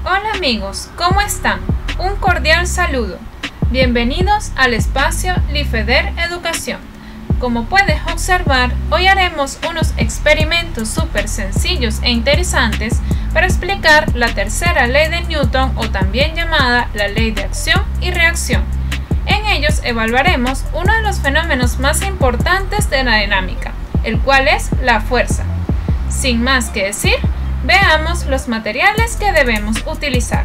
Hola amigos, ¿cómo están? Un cordial saludo. Bienvenidos al espacio Lifeder Educación. Como puedes observar, hoy haremos unos experimentos súper sencillos e interesantes para explicar la tercera ley de Newton, o también llamada la ley de acción y reacción. En ellos evaluaremos uno de los fenómenos más importantes de la dinámica, el cual es la fuerza. Sin más que decir, veamos los materiales que debemos utilizar.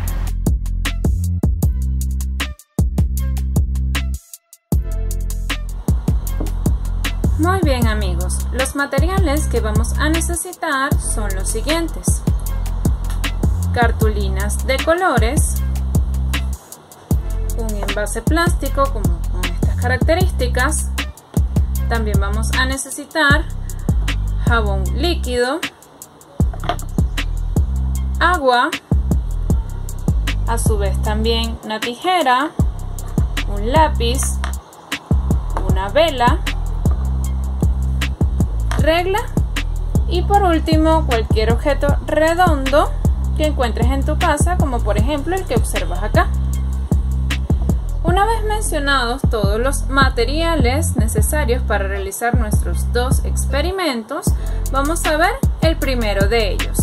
Muy bien amigos, los materiales que vamos a necesitar son los siguientes: cartulinas de colores, un envase plástico con estas características, también vamos a necesitar jabón líquido, agua, a su vez también una tijera, un lápiz, una vela, regla y por último cualquier objeto redondo que encuentres en tu casa, como por ejemplo el que observas acá. Una vez mencionados todos los materiales necesarios para realizar nuestros dos experimentos, vamos a ver el primero de ellos.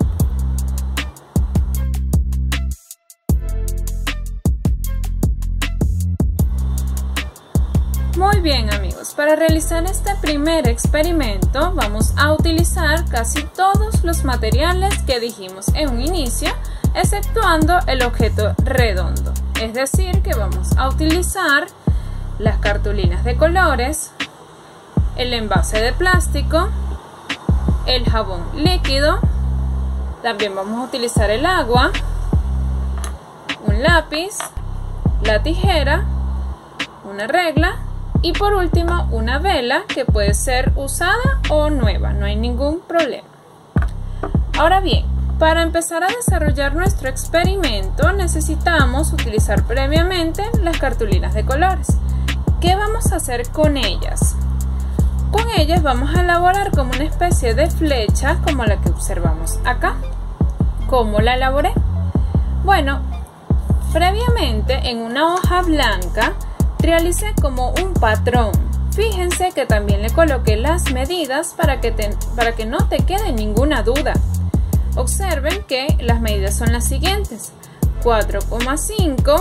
Muy bien amigos, para realizar este primer experimento vamos a utilizar casi todos los materiales que dijimos en un inicio, exceptuando el objeto redondo. Es decir, que vamos a utilizar las cartulinas de colores, el envase de plástico, el jabón líquido, también vamos a utilizar el agua, un lápiz, la tijera, una regla y por último una vela que puede ser usada o nueva, no hay ningún problema. Ahora bien, para empezar a desarrollar nuestro experimento necesitamos utilizar previamente las cartulinas de colores. ¿Qué vamos a hacer con ellas? Con ellas vamos a elaborar como una especie de flecha como la que observamos acá. ¿Cómo la elaboré? Bueno, previamente en una hoja blanca realicé como un patrón. Fíjense que también le coloqué las medidas para que no te quede ninguna duda. Observen que las medidas son las siguientes: 4,5,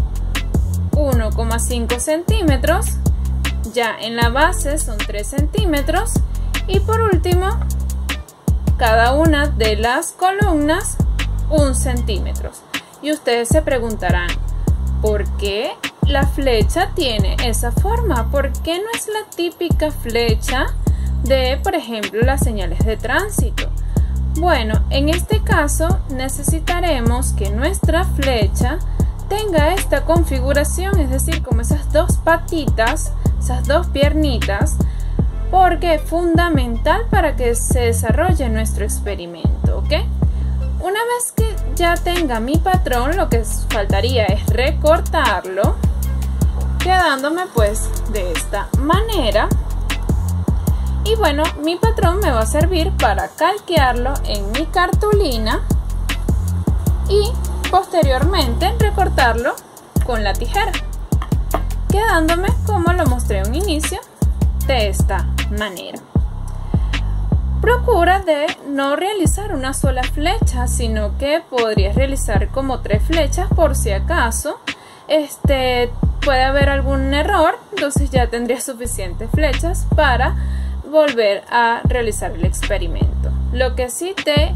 1,5 centímetros, ya en la base son 3 centímetros y por último cada una de las columnas 1 centímetro. Y ustedes se preguntarán, ¿por qué la flecha tiene esa forma? ¿Por qué no es la típica flecha de, por ejemplo, las señales de tránsito? Bueno, en este caso necesitaremos que nuestra flecha tenga esta configuración, es decir, como esas dos patitas, esas dos piernitas, porque es fundamental para que se desarrolle nuestro experimento, ¿ok? Una vez que ya tenga mi patrón, lo que faltaría es recortarlo, quedándome pues de esta manera. Y bueno, mi patrón me va a servir para calquearlo en mi cartulina y posteriormente recortarlo con la tijera, quedándome como lo mostré en un inicio, de esta manera. Procura de no realizar una sola flecha, sino que podrías realizar como 3 flechas por si acaso puede haber algún error, entonces ya tendrías suficientes flechas para volver a realizar el experimento. Lo que sí te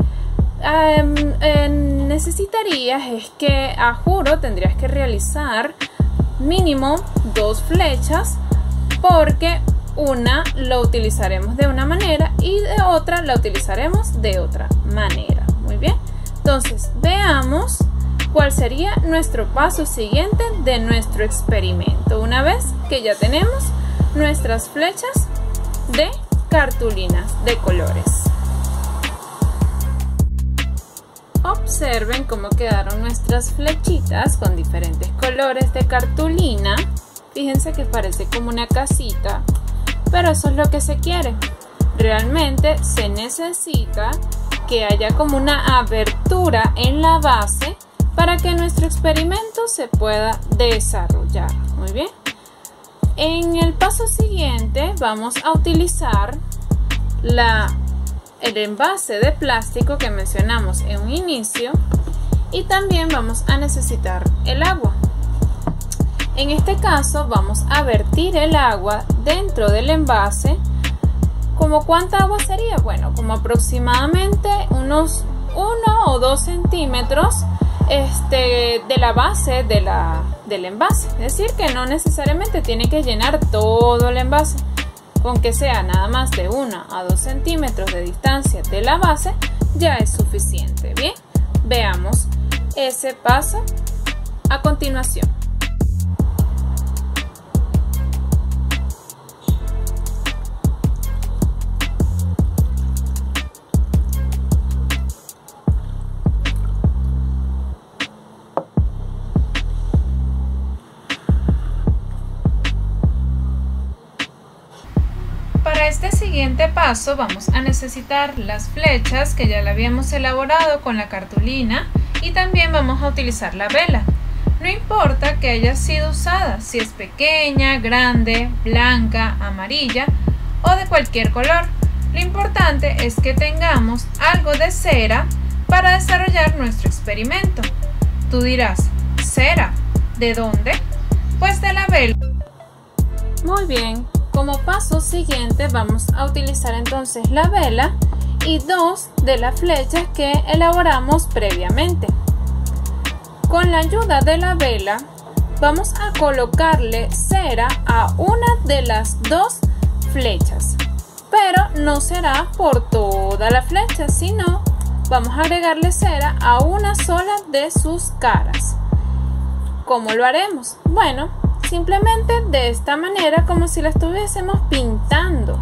necesitarías es que a juro tendrías que realizar mínimo 2 flechas, porque una lo utilizaremos de una manera y de otra la utilizaremos de otra manera. Muy bien, entonces veamos cuál sería nuestro paso siguiente de nuestro experimento una vez que ya tenemos nuestras flechas de cartulinas de colores. Observen cómo quedaron nuestras flechitas con diferentes colores de cartulina. Fíjense que parece como una casita, pero eso es lo que se quiere. Realmente se necesita que haya como una abertura en la base para que nuestro experimento se pueda desarrollar. Muy bien. En el paso siguiente vamos a utilizar el envase de plástico que mencionamos en un inicio y también vamos a necesitar el agua. En este caso vamos a vertir el agua dentro del envase. ¿Como cuánta agua sería? Bueno, como aproximadamente unos 1 o 2 centímetros de la base del envase. Es decir, que no necesariamente tiene que llenar todo el envase. Con que sea nada más de 1 a 2 centímetros de distancia de la base ya es suficiente. Bien, veamos ese paso a continuación. Para este siguiente paso vamos a necesitar las flechas que ya la habíamos elaborado con la cartulina y también vamos a utilizar la vela. No importa que haya sido usada, si es pequeña, grande, blanca, amarilla o de cualquier color. Lo importante es que tengamos algo de cera para desarrollar nuestro experimento. Tú dirás, ¿cera? ¿De dónde? Pues de la vela. Muy bien. Como paso siguiente vamos a utilizar entonces la vela y 2 de las flechas que elaboramos previamente. Con la ayuda de la vela vamos a colocarle cera a una de las 2 flechas, pero no será por toda la flecha, sino vamos a agregarle cera a una sola de sus caras. ¿Cómo lo haremos? Bueno, simplemente de esta manera, como si la estuviésemos pintando.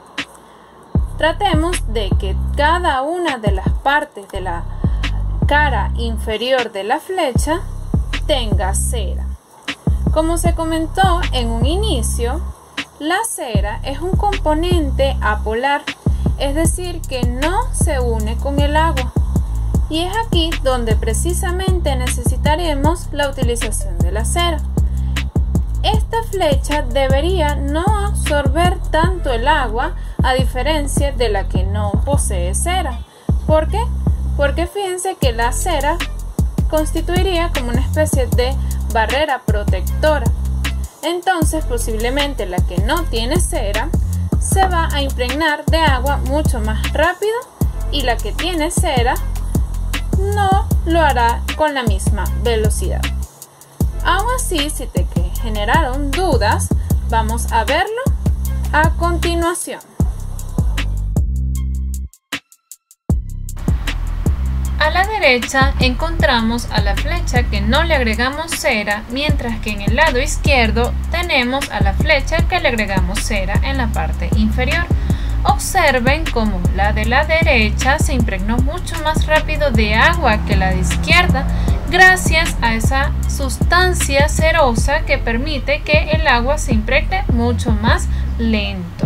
Tratemos de que cada una de las partes de la cara inferior de la flecha tenga cera. Como se comentó en un inicio, la cera es un componente apolar, es decir, que no se une con el agua. Y es aquí donde precisamente necesitaremos la utilización de la cera. Esta flecha debería no absorber tanto el agua a diferencia de la que no posee cera. ¿Por qué? Porque fíjense que la cera constituiría como una especie de barrera protectora. Entonces posiblemente la que no tiene cera se va a impregnar de agua mucho más rápido y la que tiene cera no lo hará con la misma velocidad. Aún así, si te generaron dudas, vamos a verlo a continuación. A la derecha encontramos a la flecha que no le agregamos cera, mientras que en el lado izquierdo tenemos a la flecha que le agregamos cera en la parte inferior. Observen cómo la de la derecha se impregnó mucho más rápido de agua que la de izquierda, gracias a esa sustancia cerosa que permite que el agua se impregne mucho más lento.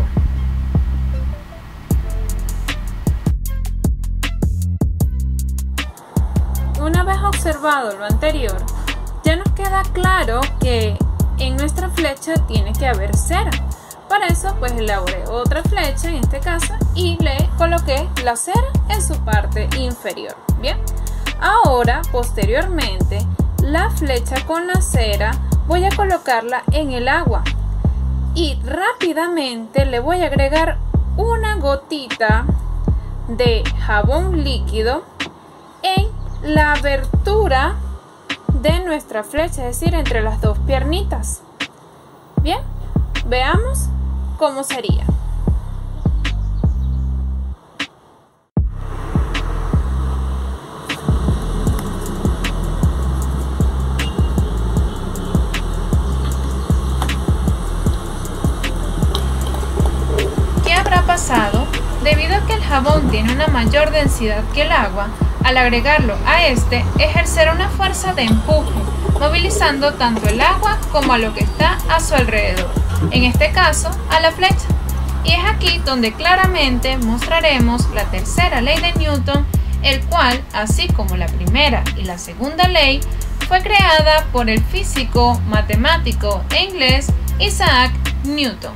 Una vez observado lo anterior, ya nos queda claro que en nuestra flecha tiene que haber cera. Para eso pues elaboré otra flecha en este caso y le coloqué la cera en su parte inferior. Bien, ahora posteriormente la flecha con la cera voy a colocarla en el agua y rápidamente le voy a agregar una gotita de jabón líquido en la abertura de nuestra flecha, es decir, entre las dos piernitas. Bien, veamos cómo sería. ¿Qué habrá pasado? Debido a que el jabón tiene una mayor densidad que el agua, al agregarlo a este, ejercerá una fuerza de empuje, movilizando tanto el agua como a lo que está a su alrededor, en este caso a la flecha. Y es aquí donde claramente mostraremos la tercera ley de Newton el cual, así como la primera y la segunda ley, fue creada por el físico, matemático e inglés Isaac Newton.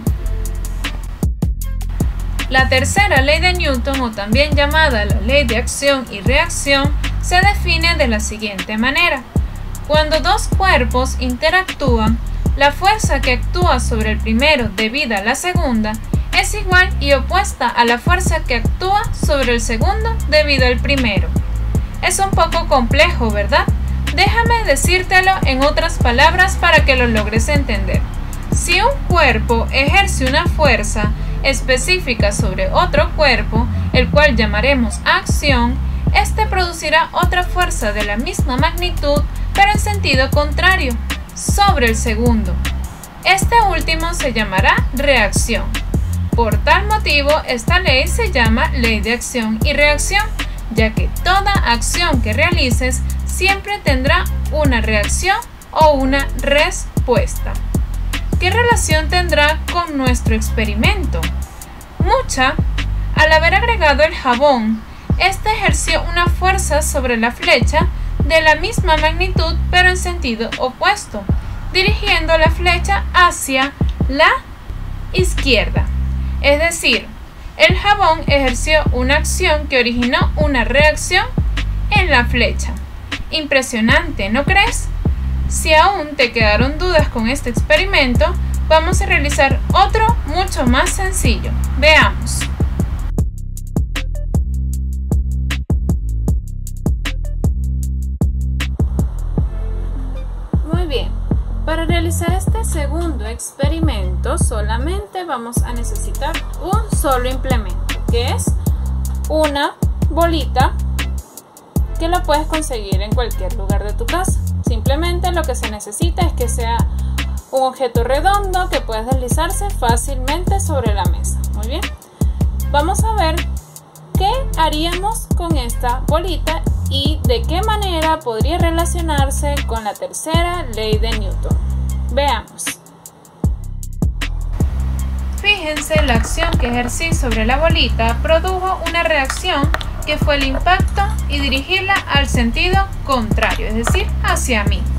La tercera ley de Newton, o también llamada la ley de acción y reacción, se define de la siguiente manera. Cuando dos cuerpos interactúan, la fuerza que actúa sobre el primero debido a la segunda es igual y opuesta a la fuerza que actúa sobre el segundo debido al primero. Es un poco complejo, ¿verdad? Déjame decírtelo en otras palabras para que lo logres entender. Si un cuerpo ejerce una fuerza específica sobre otro cuerpo, el cual llamaremos acción, este producirá otra fuerza de la misma magnitud, pero en sentido contrario, sobre el segundo. Este último se llamará reacción. Por tal motivo, esta ley se llama ley de acción y reacción, ya que toda acción que realices siempre tendrá una reacción o una respuesta. ¿Qué relación tendrá con nuestro experimento? Mucha. Al haber agregado el jabón, este ejerció una fuerza sobre la flecha de la misma magnitud pero en sentido opuesto, dirigiendo la flecha hacia la izquierda. Es decir, el jabón ejerció una acción que originó una reacción en la flecha. Impresionante, ¿no crees? Si aún te quedaron dudas con este experimento, vamos a realizar otro mucho más sencillo. Veamos. Muy bien, para realizar este segundo experimento solamente vamos a necesitar un solo implemento, que es una bolita que la puedes conseguir en cualquier lugar de tu casa. Simplemente lo que se necesita es que sea un objeto redondo que pueda deslizarse fácilmente sobre la mesa. Muy bien, vamos a ver qué haríamos con esta bolita y de qué manera podría relacionarse con la tercera ley de Newton. Veamos. Fíjense, la acción que ejercí sobre la bolita produjo una reacción que fue el impacto y dirigirla al sentido contrario, es decir, hacia mí.